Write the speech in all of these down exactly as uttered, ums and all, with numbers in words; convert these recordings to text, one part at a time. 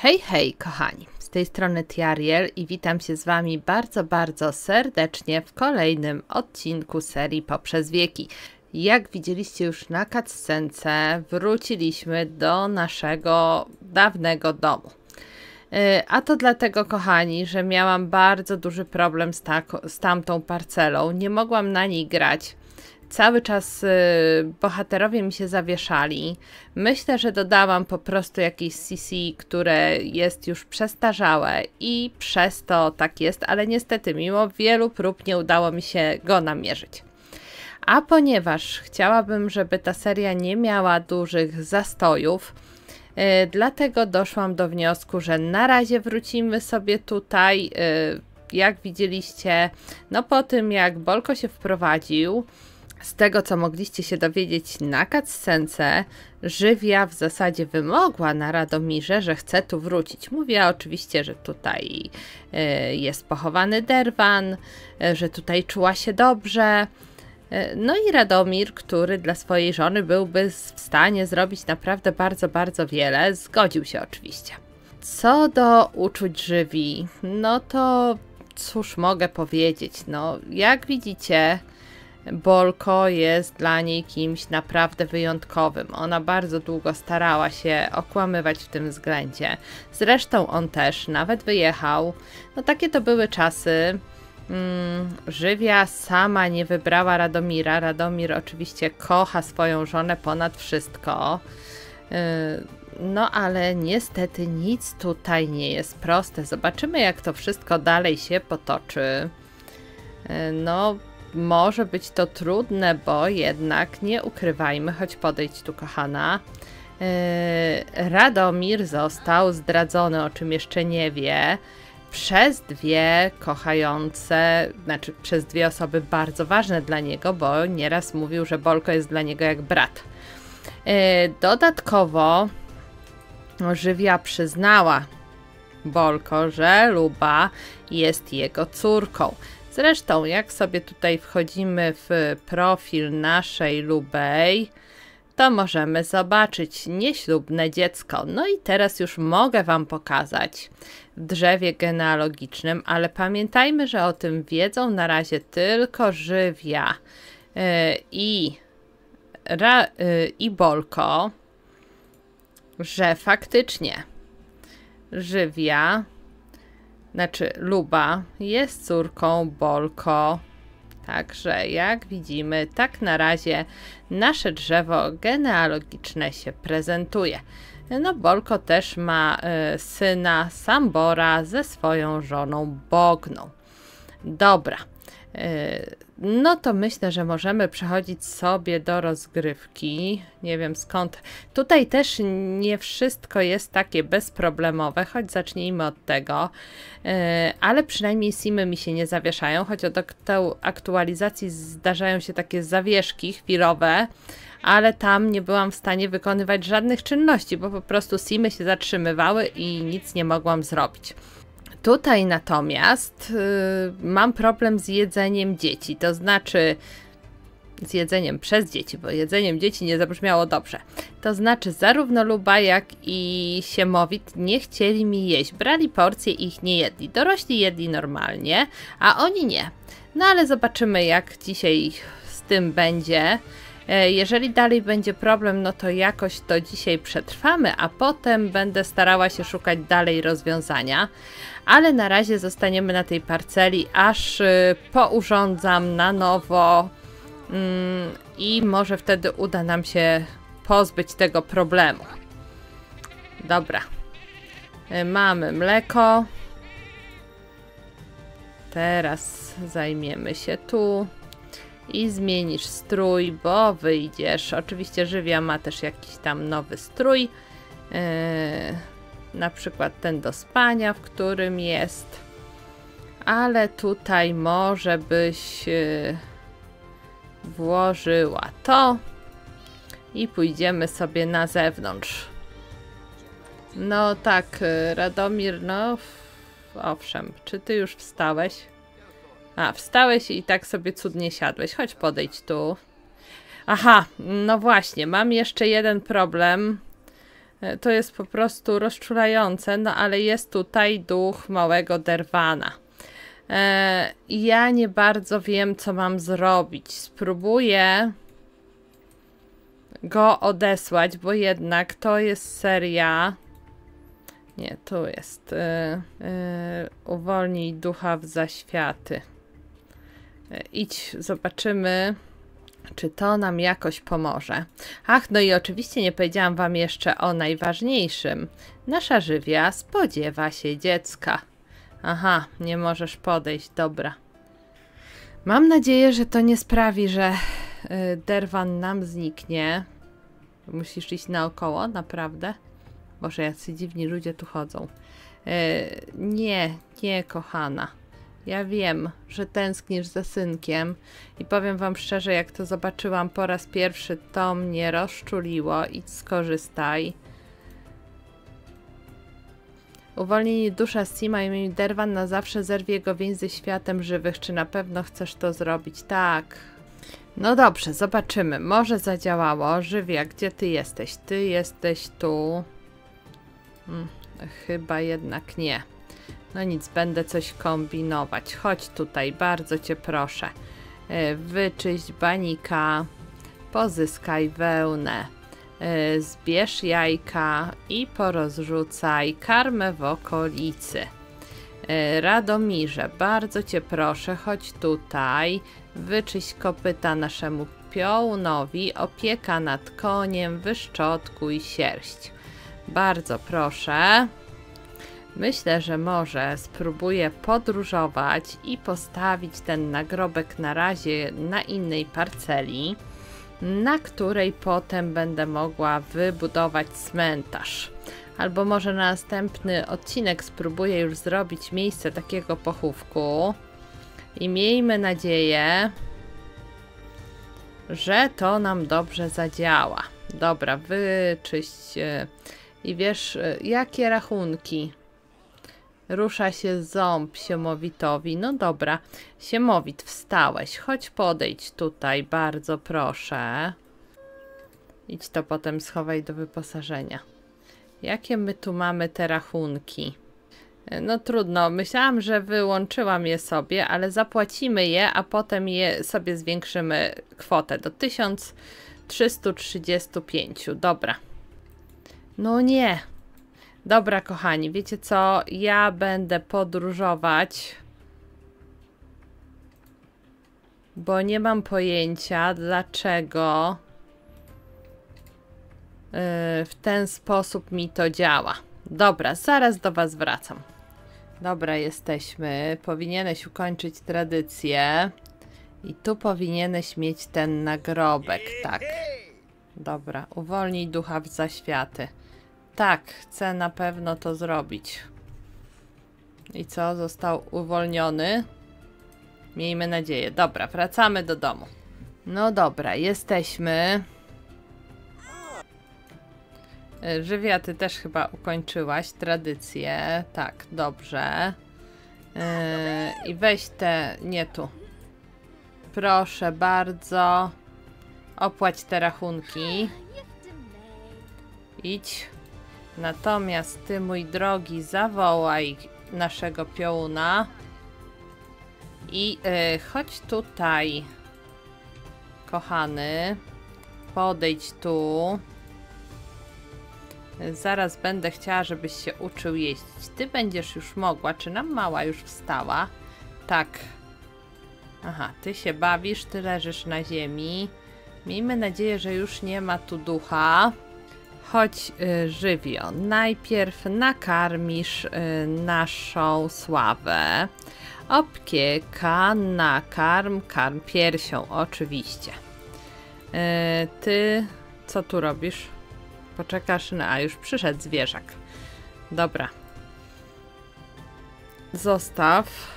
Hej, hej kochani, z tej strony Tiariel i witam się z Wami bardzo, bardzo serdecznie w kolejnym odcinku serii Poprzez Wieki. Jak widzieliście już na cutscence, wróciliśmy do naszego dawnego domu. A to dlatego, kochani, że miałam bardzo duży problem z, z tamtą parcelą, nie mogłam na niej grać. Cały czas y, bohaterowie mi się zawieszali. Myślę, że dodałam po prostu jakieś C C, które jest już przestarzałe i przez to tak jest, ale niestety mimo wielu prób nie udało mi się go namierzyć. A ponieważ chciałabym, żeby ta seria nie miała dużych zastojów, y, dlatego doszłam do wniosku, że na razie wrócimy sobie tutaj. Y, jak widzieliście, no po tym jak Bolko się wprowadził, z tego, co mogliście się dowiedzieć na cutscence, Żywia w zasadzie wymogła na Radomirze, że chce tu wrócić. Mówiła oczywiście, że tutaj y, jest pochowany Derwan, y, że tutaj czuła się dobrze. Y, no i Radomir, który dla swojej żony byłby w stanie zrobić naprawdę bardzo, bardzo wiele, zgodził się oczywiście. Co do uczuć Żywi, no to cóż mogę powiedzieć, no jak widzicie, Bolko jest dla niej kimś naprawdę wyjątkowym. Ona bardzo długo starała się okłamywać w tym względzie. Zresztą on też nawet wyjechał. No takie to były czasy. Hmm, Żywia sama nie wybrała Radomira. Radomir oczywiście kocha swoją żonę ponad wszystko. Yy, no ale niestety nic tutaj nie jest proste. Zobaczymy, jak to wszystko dalej się potoczy. Yy, no może być to trudne, bo jednak nie ukrywajmy, choć podejdź tu kochana, yy, Radomir został zdradzony, o czym jeszcze nie wie, przez dwie kochające, znaczy przez dwie osoby bardzo ważne dla niego, bo nieraz mówił, że Bolko jest dla niego jak brat. Yy, dodatkowo Żywia przyznała Bolko, że Luba jest jego córką. Zresztą, jak sobie tutaj wchodzimy w profil naszej Lubej, to możemy zobaczyć nieślubne dziecko. No i teraz już mogę Wam pokazać w drzewie genealogicznym, ale pamiętajmy, że o tym wiedzą na razie tylko Żywia yy, i, ra, yy, i Bolko, że faktycznie Żywia, znaczy Luba, jest córką Bolko. Także jak widzimy, tak na razie nasze drzewo genealogiczne się prezentuje. No Bolko też ma y, syna Sambora ze swoją żoną Bogną. Dobra. Y, no to myślę, że możemy przechodzić sobie do rozgrywki. Nie wiem skąd. Tutaj też nie wszystko jest takie bezproblemowe, choć zacznijmy od tego. Yy, ale przynajmniej simy mi się nie zawieszają, choć od aktualizacji zdarzają się takie zawieszki chwilowe, ale tam nie byłam w stanie wykonywać żadnych czynności, bo po prostu simy się zatrzymywały i nic nie mogłam zrobić. Tutaj natomiast yy, mam problem z jedzeniem dzieci, to znaczy z jedzeniem przez dzieci, bo jedzeniem dzieci nie zabrzmiało dobrze. To znaczy zarówno Luba, jak i Siemowit nie chcieli mi jeść. Brali porcje i ich nie jedli. Dorośli jedli normalnie, a oni nie. No ale zobaczymy, jak dzisiaj z tym będzie. Jeżeli dalej będzie problem, no to jakoś to dzisiaj przetrwamy, a potem będę starała się szukać dalej rozwiązania. Ale na razie zostaniemy na tej parceli, aż y, pourządzam na nowo y, i może wtedy uda nam się pozbyć tego problemu. Dobra. Y, mamy mleko. Teraz zajmiemy się tu. I zmienisz strój, bo wyjdziesz. Oczywiście Żywia ma też jakiś tam nowy strój. Yy, na przykład ten do spania, w którym jest. Ale tutaj może byś yy, włożyła to. I pójdziemy sobie na zewnątrz. No tak, Radomir, no owszem. Czy ty już wstałeś? A, wstałeś i tak sobie cudnie siadłeś. Chodź podejdź tu. Aha, no właśnie, mam jeszcze jeden problem. To jest po prostu rozczulające, no ale jest tutaj duch małego Derwana. E, ja nie bardzo wiem, co mam zrobić. Spróbuję go odesłać, bo jednak to jest seria... Nie, tu jest. E, e, uwolnij ducha w zaświaty. E, idź, zobaczymy, czy to nam jakoś pomoże. Ach, no i oczywiście nie powiedziałam wam jeszcze o najważniejszym. Nasza żywia spodziewa się dziecka. Aha, nie możesz podejść, dobra. Mam nadzieję, że to nie sprawi, że y, Derwan nam zniknie. Musisz iść naokoło, naprawdę? Boże, jacy dziwni ludzie tu chodzą. Y, nie, nie, kochana. Ja wiem, że tęsknisz za synkiem i powiem wam szczerze, jak to zobaczyłam po raz pierwszy, to mnie rozczuliło. Idź, skorzystaj. Uwolnij dusza Sima i Derwan na zawsze zerwie jego więź ze światem żywych. Czy na pewno chcesz to zrobić? Tak. No dobrze, zobaczymy. Może zadziałało. Żywia, gdzie ty jesteś? Ty jesteś tu. Hmm, chyba jednak nie. No nic, będę coś kombinować. Chodź tutaj, bardzo cię proszę. Wyczyść banika. Pozyskaj wełnę. Zbierz jajka i porozrzucaj karmę w okolicy. Radomirze, bardzo cię proszę, chodź tutaj. Wyczyść kopyta naszemu piołunowi. Opieka nad koniem, wyszczotkuj sierść. Bardzo proszę. Myślę, że może spróbuję podróżować i postawić ten nagrobek na razie na innej parceli, na której potem będę mogła wybudować cmentarz. Albo może na następny odcinek spróbuję już zrobić miejsce takiego pochówku. I miejmy nadzieję, że to nam dobrze zadziała. Dobra, wyczyść. I wiesz, jakie rachunki? Rusza się ząb Siemowitowi. No dobra, Siemowit, wstałeś. Chodź podejdź tutaj, bardzo proszę. Idź to potem schowaj do wyposażenia. Jakie my tu mamy te rachunki? No trudno, myślałam, że wyłączyłam je sobie, ale zapłacimy je, a potem je sobie zwiększymy kwotę do tysiąc trzysta trzydzieści pięć. Dobra. No nie. Dobra, kochani, wiecie co? Ja będę podróżować, bo nie mam pojęcia, dlaczego yy, w ten sposób mi to działa. Dobra, zaraz do was wracam. Dobra, jesteśmy. Powinieneś ukończyć tradycję. I tu powinieneś mieć ten nagrobek, tak. Dobra, uwolnij ducha w zaświaty. Tak, chcę na pewno to zrobić. I co? Został uwolniony? Miejmy nadzieję. Dobra, wracamy do domu. No dobra, jesteśmy. Żywia, ty też chyba ukończyłaś tradycję. Tak, dobrze. Yy, I weź te... nie tu. Proszę bardzo. Opłać te rachunki. Idź. Natomiast ty, mój drogi, zawołaj naszego piołuna. I yy, chodź tutaj, kochany. Podejdź tu. Zaraz będę chciała, żebyś się uczył jeździć. Ty będziesz już mogła. Czy nam mała już wstała? Tak. Aha, ty się bawisz, ty leżysz na ziemi. Miejmy nadzieję, że już nie ma tu ducha. Chodź, y, żywio. Najpierw nakarmisz y, naszą Sławę. Opieka, nakarm, karm piersią, oczywiście. Y, ty co tu robisz? Poczekasz na... A, już przyszedł zwierzak. Dobra. Zostaw.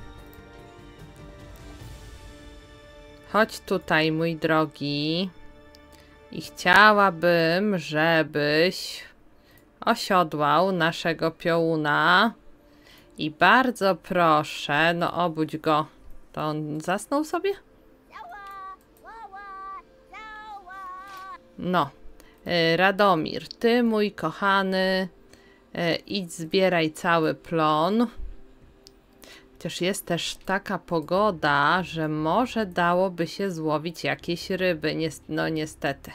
Chodź tutaj, mój drogi. I chciałabym, żebyś osiodłał naszego piołuna. I bardzo proszę, no obudź go. To on zasnął sobie? No. Radomir, ty mój kochany, idź zbieraj cały plon. Chociaż jest też taka pogoda, że może dałoby się złowić jakieś ryby. No niestety.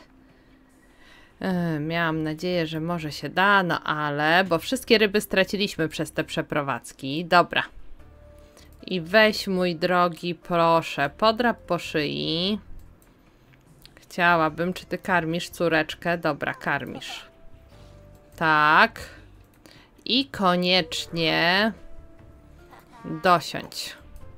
Miałam nadzieję, że może się da, no ale... Bo wszystkie ryby straciliśmy przez te przeprowadzki. Dobra. I weź, mój drogi, proszę, podrap po szyi. Chciałabym, czy ty karmisz córeczkę? Dobra, karmisz. Tak. I koniecznie dosiądź.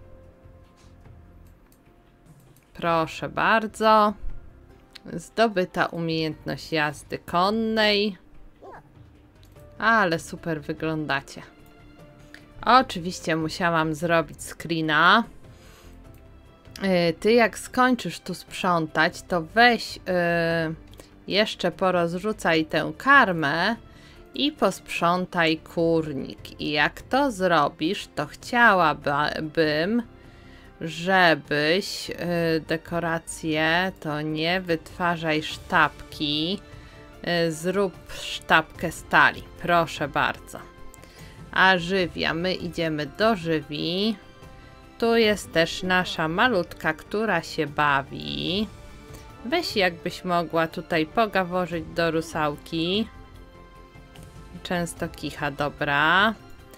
Proszę bardzo. Zdobyta umiejętność jazdy konnej. Ale super wyglądacie. Oczywiście musiałam zrobić screena. Yy, ty jak skończysz tu sprzątać, to weź yy, jeszcze porozrzucaj tę karmę i posprzątaj kurnik. I jak to zrobisz, to chciałabym, żebyś yy, dekoracje, to nie wytwarzaj sztabki, yy, zrób sztabkę stali. Proszę bardzo. A żywia, my idziemy do żywi. Tu jest też nasza malutka, która się bawi. Weź, jakbyś mogła tutaj pogaworzyć do rusałki. Często kicha, dobra.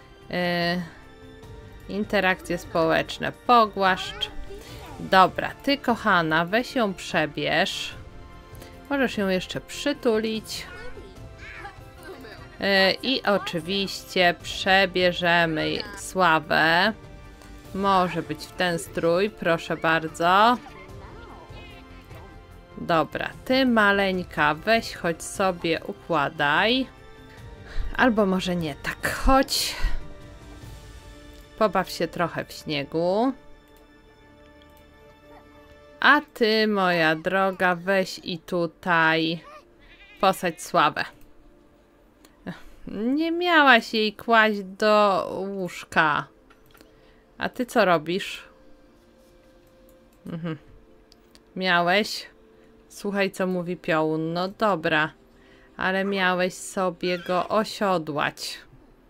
Yy, interakcje społeczne, pogłaszcz. Dobra, ty kochana, weź ją przebierz. Możesz ją jeszcze przytulić. Yy, I oczywiście przebierzemy Sławę. Może być w ten strój, proszę bardzo. Dobra, ty maleńka, weź, chodź sobie układaj. Albo może nie, tak, chodź. Pobaw się trochę w śniegu. A ty, moja droga, weź i tutaj posadź Sławę. Nie miałaś jej kłaść do łóżka. A ty co robisz? Mhm. Miałeś? Słuchaj, co mówi piołun. No dobra. Ale miałeś sobie go osiodłać.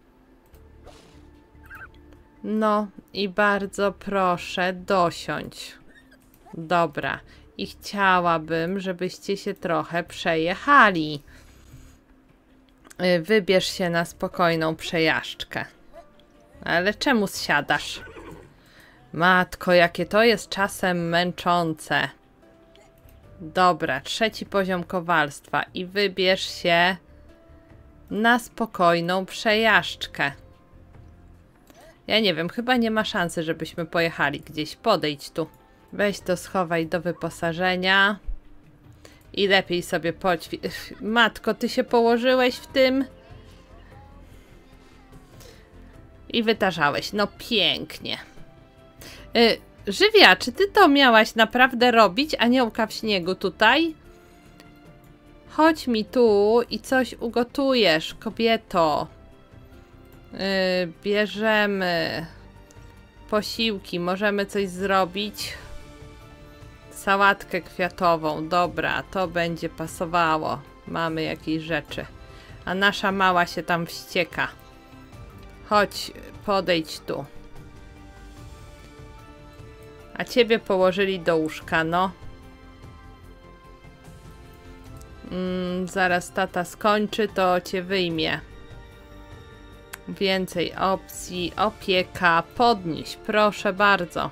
No i bardzo proszę, dosiądź. Dobra. I chciałabym, żebyście się trochę przejechali. Wybierz się na spokojną przejażdżkę. Ale czemu zsiadasz? Matko, jakie to jest czasem męczące. Dobra, trzeci poziom kowalstwa i wybierz się na spokojną przejażdżkę. Ja nie wiem, chyba nie ma szansy, żebyśmy pojechali gdzieś. Podejdź tu. Weź to, schowaj do wyposażenia. I lepiej sobie poćwi... Matko, ty się położyłeś w tym? I wytarzałeś. No pięknie. Yy, Żywia, czy ty to miałaś naprawdę robić, aniołka w śniegu tutaj? Chodź mi tu i coś ugotujesz, kobieto. Yy, bierzemy posiłki, możemy coś zrobić. Sałatkę kwiatową, dobra, to będzie pasowało. Mamy jakieś rzeczy. A nasza mała się tam wścieka. Chodź, podejdź tu. A ciebie położyli do łóżka, no. Mm, zaraz tata skończy, to cię wyjmie. Więcej opcji, opieka, podnieś, proszę bardzo.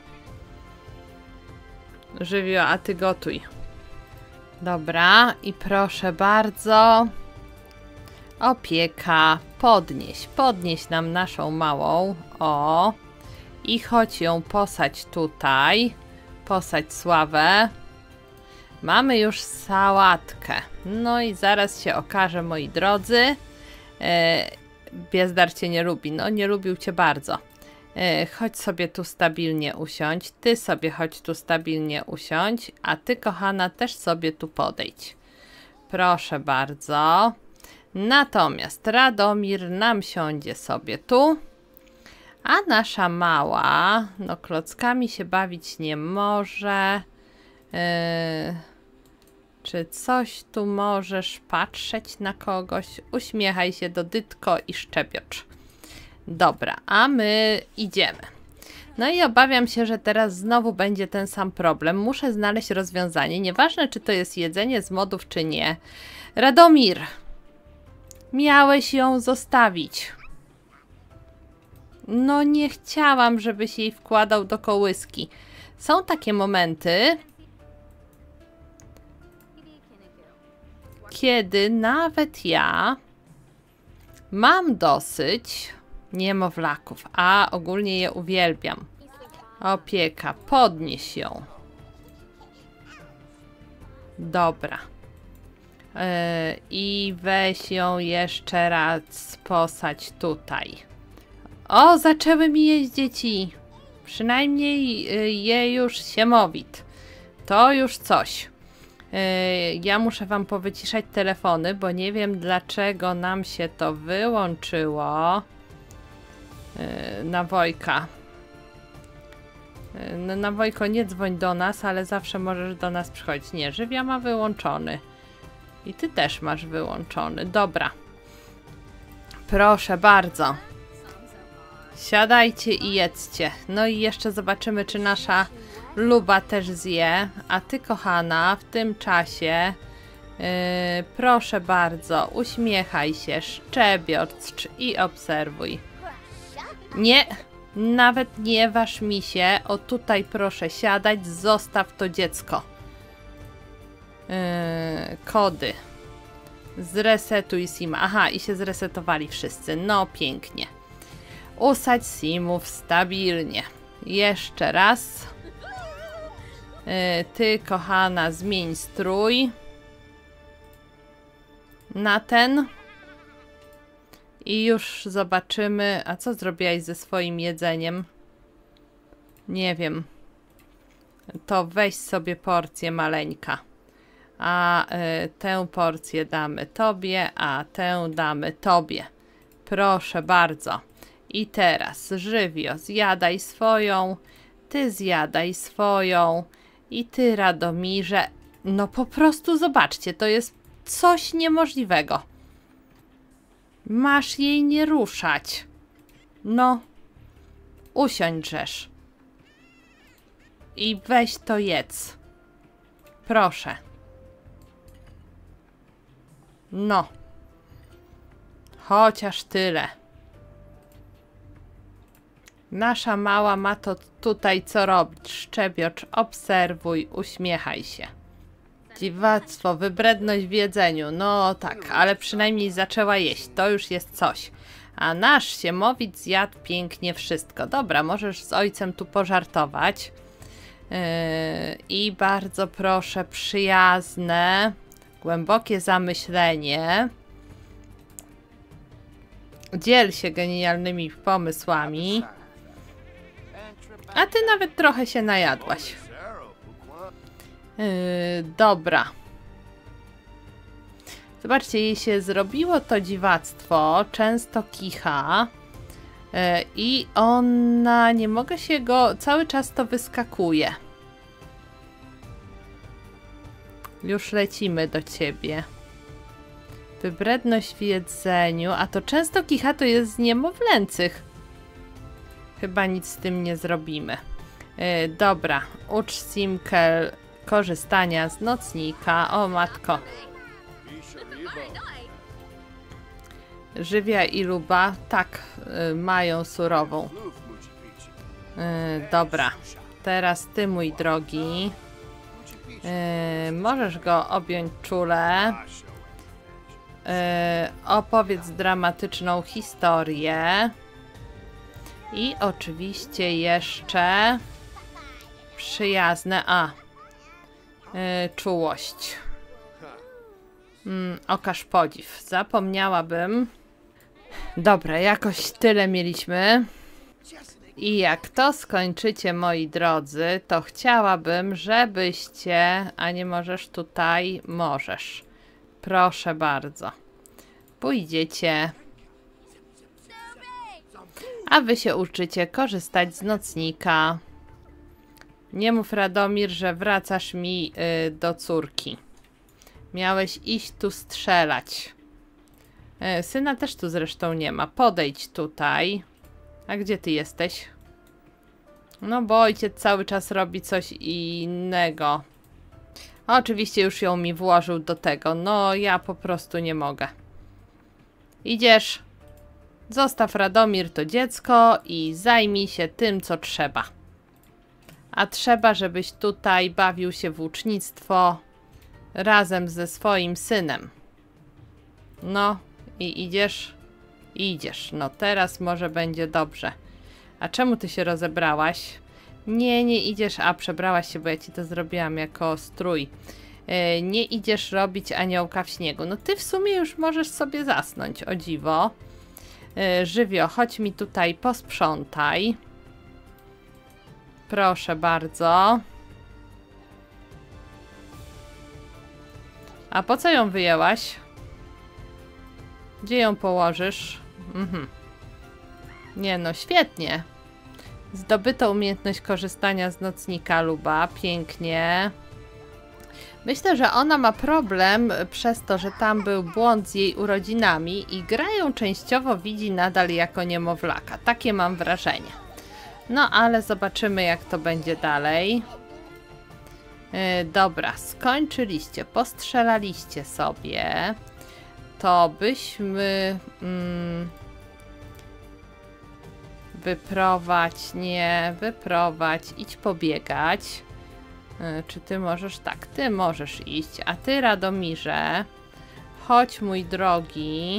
Żywio, a ty gotuj. Dobra, i proszę bardzo. Opieka, podnieś, podnieś nam naszą małą, o. I chodź ją posadź tutaj. Posadź Sławę. Mamy już sałatkę. No i zaraz się okaże, moi drodzy. E, Biezdar cię nie lubi. No, nie lubił cię bardzo. E, chodź sobie tu stabilnie usiądź. Ty sobie chodź tu stabilnie usiądź. A ty, kochana, też sobie tu podejdź. Proszę bardzo. Natomiast Radomir nam siądzie sobie tu. A nasza mała, no klockami się bawić nie może. Yy, Czy coś tu możesz patrzeć na kogoś? Uśmiechaj się do Dytko i Szczebiocz. Dobra, a my idziemy. No i obawiam się, że teraz znowu będzie ten sam problem. Muszę znaleźć rozwiązanie. Nieważne, czy to jest jedzenie z modów, czy nie. Radomir! Miałeś ją zostawić. No nie chciałam, żebyś jej wkładał do kołyski. Są takie momenty, kiedy nawet ja mam dosyć niemowlaków, a ogólnie je uwielbiam. Opieka, podnieś ją. Dobra. Yy, I weź ją jeszcze raz posadź tutaj. O, zaczęły mi jeść dzieci. Przynajmniej yy, je już siemowit. To już coś. Yy, ja muszę wam powyciszać telefony, bo nie wiem, dlaczego nam się to wyłączyło. Yy, na Wojka. Yy, no, na Wojko, nie dzwoń do nas, ale zawsze możesz do nas przychodzić. Nie, żywia ma wyłączony. I ty też masz wyłączony. Dobra. Proszę bardzo. Siadajcie i jedzcie. No i jeszcze zobaczymy, czy nasza Luba też zje. A ty, kochana, w tym czasie yy, proszę bardzo, uśmiechaj się, szczebiocz i obserwuj. Nie, nawet nie waż mi się. O, tutaj proszę siadać, zostaw to dziecko. Yy, kody. Zresetuj Sima. Aha, i się zresetowali wszyscy. No, pięknie. Usadź Simów stabilnie. Jeszcze raz. Yy, ty, kochana, zmień strój na ten. I już zobaczymy. A co zrobiłaś ze swoim jedzeniem? Nie wiem. To weź sobie porcję maleńka. A y, tę porcję damy tobie, a tę damy tobie. Proszę bardzo. I teraz, Żywio, zjadaj swoją, ty zjadaj swoją i ty, Radomirze. No po prostu zobaczcie, to jest coś niemożliwego. Masz jej nie ruszać. No, usiądźżesz. I weź to jedz. Proszę. No. Chociaż tyle. Nasza mała ma to tutaj co robić. Szczebiocz, obserwuj, uśmiechaj się. Dziwactwo, wybredność w jedzeniu. No tak, ale przynajmniej zaczęła jeść. To już jest coś. A nasz siemowit zjadł pięknie wszystko. Dobra, możesz z ojcem tu pożartować. Yy, I bardzo proszę, przyjazne, głębokie zamyślenie. Dziel się genialnymi pomysłami. A ty nawet trochę się najadłaś. Yy, dobra. Zobaczcie, jej się zrobiło to dziwactwo. Często kicha. Yy, I ona... Nie mogę się go... Cały czas to wyskakuje. Już lecimy do ciebie. Wybredność w jedzeniu. A to często kicha to jest z niemowlęcych. Chyba nic z tym nie zrobimy. Yy, dobra. Ucz Simkę korzystania z nocnika. O matko. Żywia i Luba tak yy, mają surową. Yy, dobra. Teraz ty, mój drogi. Yy, możesz go objąć czule. Yy, opowiedz dramatyczną historię. I oczywiście jeszcze przyjazne, a yy, czułość. Yy, okaż podziw. Zapomniałabym. Dobra, jakoś tyle mieliśmy. I jak to skończycie, moi drodzy, to chciałabym, żebyście... A nie możesz tutaj? Możesz. Proszę bardzo. Pójdziecie. A wy się uczycie korzystać z nocnika. Nie mów, Radomir, że wracasz mi yy, do córki. Miałeś iść tu strzelać. E, syna też tu zresztą nie ma. Podejdź tutaj. A gdzie ty jesteś? No bo ojciec cały czas robi coś innego. Oczywiście już ją mi włożył do tego. No ja po prostu nie mogę. Idziesz. Zostaw Radomir to dziecko i zajmij się tym, co trzeba. A trzeba, żebyś tutaj bawił się w łucznictwo razem ze swoim synem. No i idziesz? Idziesz. No teraz może będzie dobrze. A czemu ty się rozebrałaś? Nie, nie idziesz. A, przebrałaś się, bo ja ci to zrobiłam jako strój. Yy, nie idziesz robić aniołka w śniegu. No ty w sumie już możesz sobie zasnąć, o dziwo. Yy, Żywio, chodź mi tutaj, posprzątaj. Proszę bardzo. A po co ją wyjęłaś? Gdzie ją położysz? Mhm. Nie no, świetnie. Zdobyto umiejętność korzystania z nocnika Luba. Pięknie. Myślę, że ona ma problem przez to, że tam był błąd z jej urodzinami i gra ją częściowo widzi nadal jako niemowlaka. Takie mam wrażenie. No ale zobaczymy, jak to będzie dalej. Yy, dobra, skończyliście, postrzelaliście sobie. To byśmy... Mm, wyprowadź, nie, wyprowadź, idź pobiegać. Yy, czy ty możesz? Tak, ty możesz iść. A ty, Radomirze, chodź, mój drogi.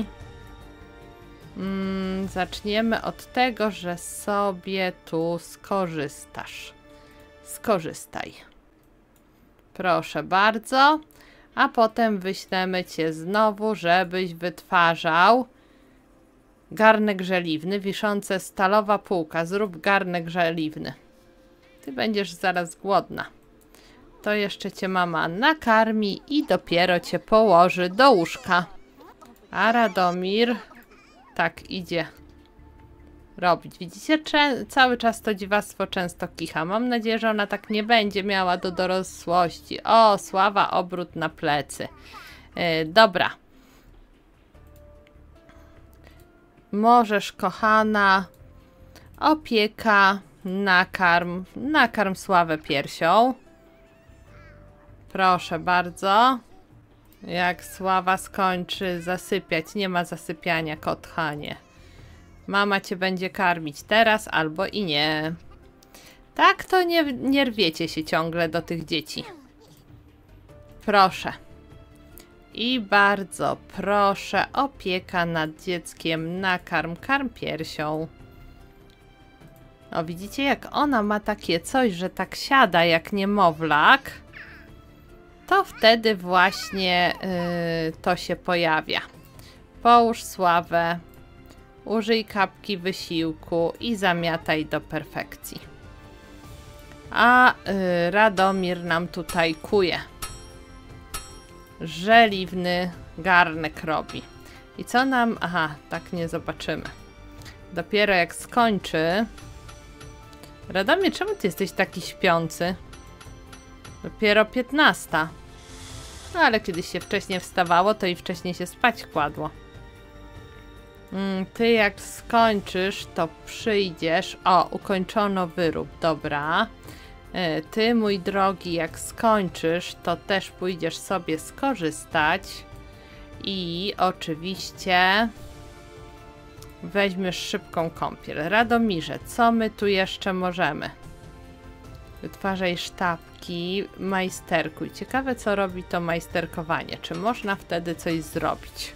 Mm, zaczniemy od tego, że sobie tu skorzystasz. Skorzystaj. Proszę bardzo. A potem wyślemy cię znowu, żebyś wytwarzał garnek żeliwny, wiszące stalowa półka. Zrób garnek żeliwny. Ty będziesz zaraz głodna. To jeszcze cię mama nakarmi i dopiero cię położy do łóżka. A Radomir tak idzie robić. Widzicie? Cze cały czas to dziwactwo często kicha. Mam nadzieję, że ona tak nie będzie miała do dorosłości. O, sława, obrót na plecy. Yy, dobra. Możesz, kochana, opieka, nakarm, nakarm Sławę piersią. Proszę bardzo. Jak Sława skończy zasypiać, nie ma zasypiania, kochanie. Mama cię będzie karmić teraz albo i nie. Tak to nie, nie rwiecie się ciągle do tych dzieci. Proszę. I bardzo proszę, opieka nad dzieckiem, nakarm, karm piersią. O, widzicie, jak ona ma takie coś, że tak siada jak niemowlak, to wtedy właśnie yy, to się pojawia. Połóż Sławę, użyj kapki wysiłku i zamiataj do perfekcji. A yy, Radomir nam tutaj kuje. Żeliwny garnek robi. I co nam... Aha, tak nie zobaczymy. Dopiero jak skończy... Radomir, czemu ty jesteś taki śpiący? Dopiero piętnasta. No ale kiedyś się wcześniej wstawało, to i wcześniej się spać kładło. Mm, ty jak skończysz, to przyjdziesz... O, ukończono wyrób, dobra. Ty, mój drogi, jak skończysz, to też pójdziesz sobie skorzystać i oczywiście weźmiesz szybką kąpiel. Radomirze, co my tu jeszcze możemy? Wytwarzaj sztabki, majsterkuj. Ciekawe, co robi to majsterkowanie. Czy można wtedy coś zrobić?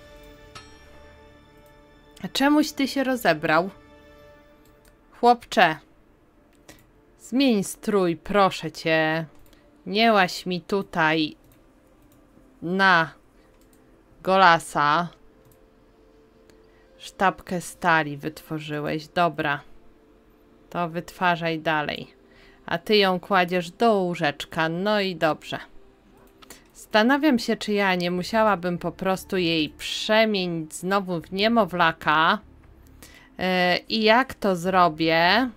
A czemuś ty się rozebrał? Chłopcze, zmień strój, proszę cię. Nie łaź mi tutaj na golasa. Sztabkę stali wytworzyłeś. Dobra. To wytwarzaj dalej. A ty ją kładziesz do łóżeczka. No i dobrze. Zastanawiam się, czy ja nie musiałabym po prostu jej przemienić znowu w niemowlaka. Yy, I jak to zrobię,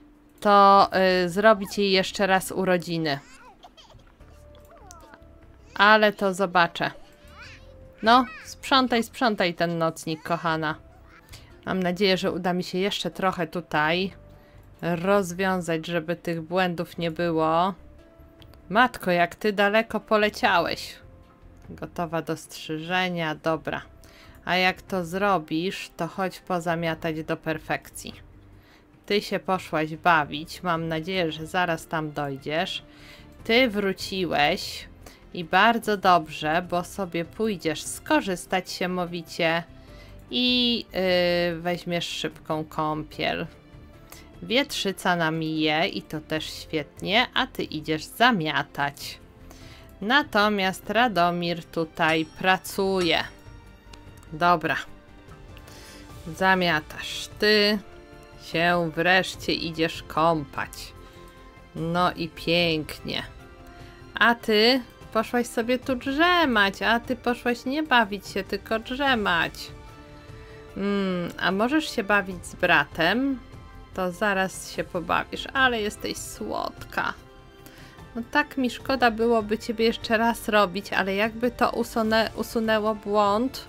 to yy, zrobić jej jeszcze raz urodziny. ale to zobaczę. No, sprzątaj, sprzątaj ten nocnik, kochana. Mam nadzieję, że uda mi się jeszcze trochę tutaj rozwiązać, żeby tych błędów nie było. Matko, jak ty daleko poleciałeś. Gotowa do strzyżenia, dobra. A jak to zrobisz, to chodź pozamiatać do perfekcji. Ty się poszłaś bawić, mam nadzieję, że zaraz tam dojdziesz. Ty wróciłeś i bardzo dobrze, bo sobie pójdziesz skorzystać się mowicie i yy, weźmiesz szybką kąpiel. Wietrzyca nam mije i to też świetnie, a ty idziesz zamiatać. Natomiast Radomir tutaj pracuje. Dobra. Zamiatasz. Ty się wreszcie idziesz kąpać. No i pięknie. A ty poszłaś sobie tu drzemać, a ty poszłaś nie bawić się, tylko drzemać. Hmm, a możesz się bawić z bratem? To zaraz się pobawisz, ale jesteś słodka. No tak mi szkoda byłoby ciebie jeszcze raz robić, ale jakby to usunę, usunęło błąd,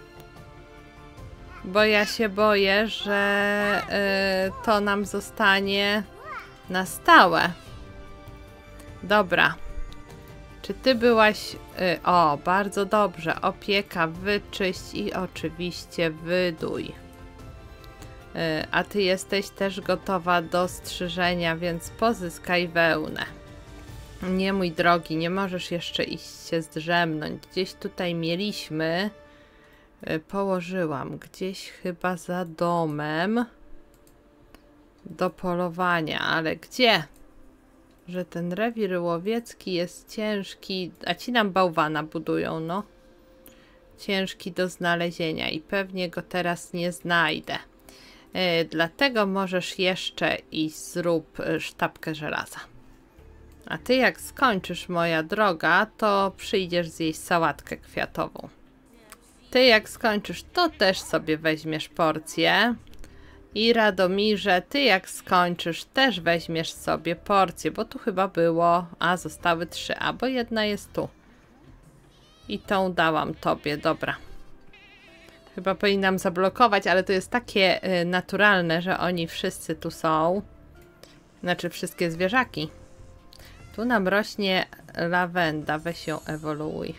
bo ja się boję, że yy, to nam zostanie na stałe. Dobra. Czy ty byłaś... Yy, o, bardzo dobrze. Opieka, wyczyść i oczywiście wydój. Yy, a ty jesteś też gotowa do strzyżenia, więc pozyskaj wełnę. Nie, mój drogi, nie możesz jeszcze iść się zdrzemnąć. Gdzieś tutaj mieliśmy... Yy, położyłam. Gdzieś chyba za domem do polowania, ale gdzie? Że ten rewir łowiecki jest ciężki, a ci nam bałwana budują, no. Ciężki do znalezienia i pewnie go teraz nie znajdę. Yy, dlatego możesz jeszcze iść, zrób sztabkę żelaza. A ty jak skończysz, moja droga, to przyjdziesz zjeść sałatkę kwiatową. Ty jak skończysz, to też sobie weźmiesz porcję. I Radomirze, ty jak skończysz, też weźmiesz sobie porcję, bo tu chyba było, a zostały trzy, a bo jedna jest tu. I tą dałam tobie, dobra. Chyba powinnam zablokować, ale to jest takie y, naturalne, że oni wszyscy tu są. Znaczy wszystkie zwierzaki. Tu nam rośnie lawenda, weź ją ewoluuj.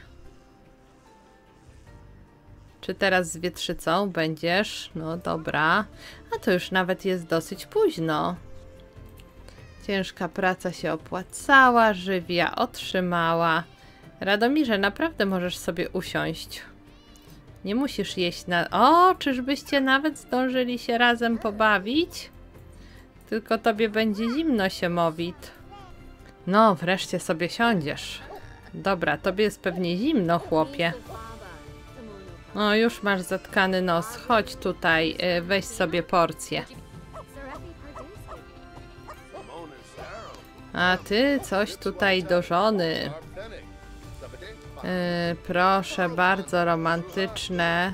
Czy teraz z wietrzycą będziesz? No dobra. A to już nawet jest dosyć późno. Ciężka praca się opłacała, żywia otrzymała. Radomirze, naprawdę możesz sobie usiąść. Nie musisz jeść na... O, czyżbyście nawet zdążyli się razem pobawić? Tylko tobie będzie zimno, siemowit. No, wreszcie sobie siądziesz. Dobra, tobie jest pewnie zimno, chłopie. No, już masz zatkany nos. Chodź tutaj, weź sobie porcję. A ty coś tutaj do żony. Yy, proszę, bardzo romantyczne.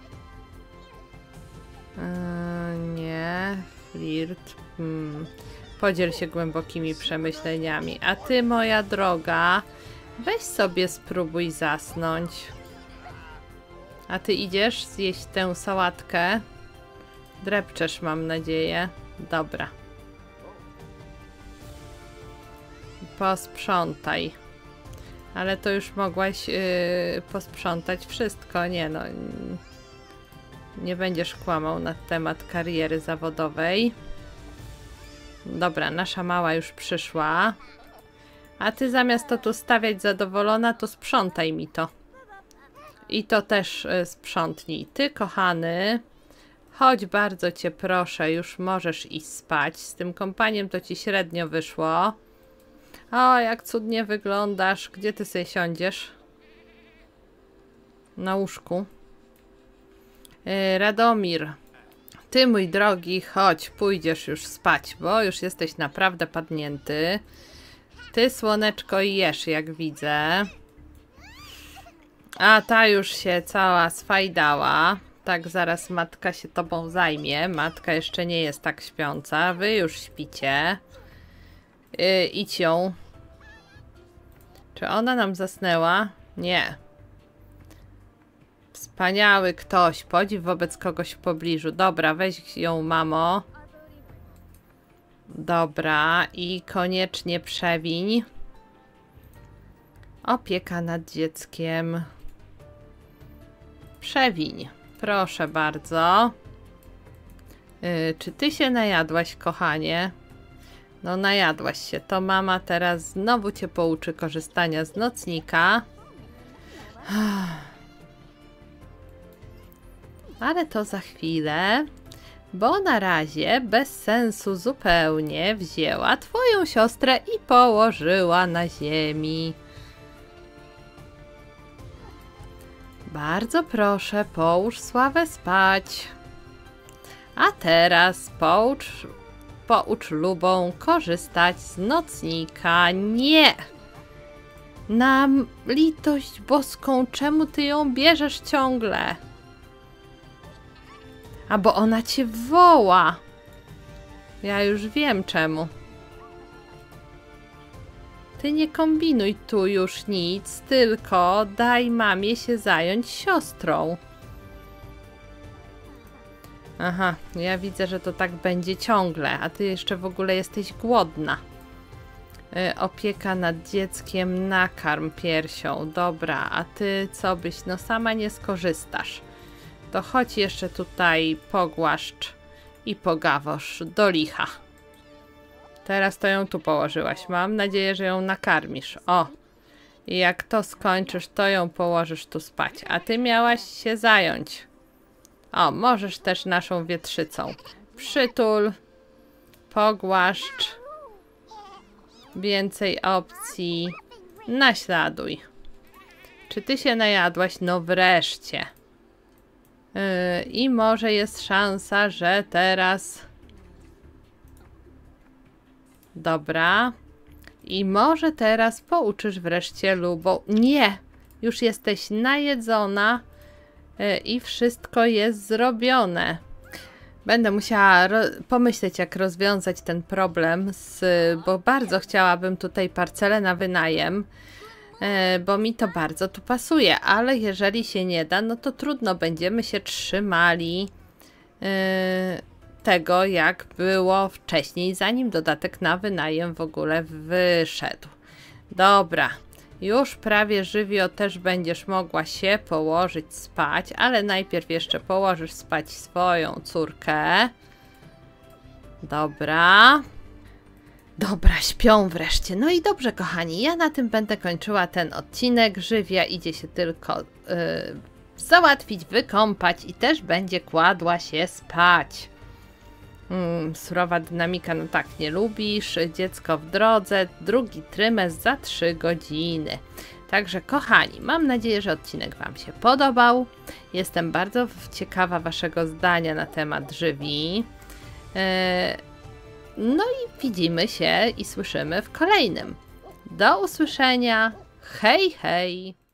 Yy, nie, flirt. Hmm. Podziel się głębokimi przemyśleniami. A ty, moja droga, weź sobie spróbuj zasnąć. A ty idziesz zjeść tę sałatkę? Drepczesz, mam nadzieję. Dobra. Posprzątaj. Ale to już mogłaś yy, posprzątać wszystko. Nie no. Nie będziesz kłamał na temat kariery zawodowej. Dobra, nasza mała już przyszła. A ty zamiast to tu stawiać zadowolona, to sprzątaj mi to. I to też y, sprzątnij. Ty, kochany, chodź, bardzo cię proszę, już możesz iść spać. Z tym kąpaniem to ci średnio wyszło. O, jak cudnie wyglądasz. Gdzie ty sobie siądziesz? Na łóżku. Yy, Radomir, ty, mój drogi, chodź, pójdziesz już spać, bo już jesteś naprawdę padnięty. Ty, słoneczko, jesz, jak widzę. A ta już się cała sfajdała. Tak, zaraz matka się tobą zajmie. Matka jeszcze nie jest tak śpiąca. Wy już śpicie. Yy, idź ją. Czy ona nam zasnęła? Nie. Wspaniały ktoś. Podziw wobec kogoś w pobliżu. Dobra, weź ją, mamo. Dobra. I koniecznie przewiń. Opieka nad dzieckiem. Przewiń. Proszę bardzo. Yy, czy ty się najadłaś, kochanie? No najadłaś się. To mama teraz znowu cię pouczy korzystania z nocnika. Ale to za chwilę. Bo na razie bez sensu zupełnie wzięła twoją siostrę i położyła na ziemi. Bardzo proszę, połóż Sławę spać. A teraz poucz, poucz Lubą korzystać z nocnika. Nie! Na litość boską, czemu ty ją bierzesz ciągle? A bo ona cię woła. Ja już wiem czemu. Ty nie kombinuj tu już nic, tylko daj mamie się zająć siostrą. Aha, ja widzę, że to tak będzie ciągle, a ty jeszcze w ogóle jesteś głodna. Yy, opieka nad dzieckiem, nakarm piersią. Dobra, a ty co byś, no sama nie skorzystasz. To chodź jeszcze tutaj pogłaszcz i pogawosz do licha. Teraz to ją tu położyłaś. Mam nadzieję, że ją nakarmisz. O! I jak to skończysz, to ją położysz tu spać. A ty miałaś się zająć. O, możesz też naszą wietrzycą. Przytul. Pogłaszcz. Więcej opcji. Naśladuj. Czy ty się najadłaś? No wreszcie. Yy, I może jest szansa, że teraz... Dobra. I może teraz pouczysz wreszcie Lubą. Nie! Już jesteś najedzona yy, i wszystko jest zrobione. Będę musiała pomyśleć, jak rozwiązać ten problem, z, bo bardzo chciałabym tutaj parcelę na wynajem, yy, bo mi to bardzo tu pasuje, ale jeżeli się nie da, no to trudno, będziemy się trzymali yy, tego, jak było wcześniej, zanim dodatek na wynajem w ogóle wyszedł. Dobra, już prawie żywio też będziesz mogła się położyć spać, ale najpierw jeszcze położysz spać swoją córkę. Dobra. Dobra, śpią wreszcie. No i dobrze, kochani, ja na tym będę kończyła ten odcinek. Żywia idzie się tylko yy, załatwić, wykąpać i też będzie kładła się spać. Hmm, surowa dynamika, no tak, nie lubisz. Dziecko w drodze, drugi trymestr za trzy godziny. Także kochani, mam nadzieję, że odcinek wam się podobał. Jestem bardzo ciekawa waszego zdania na temat żywi. Yy, no i widzimy się i słyszymy w kolejnym. Do usłyszenia. Hej, hej!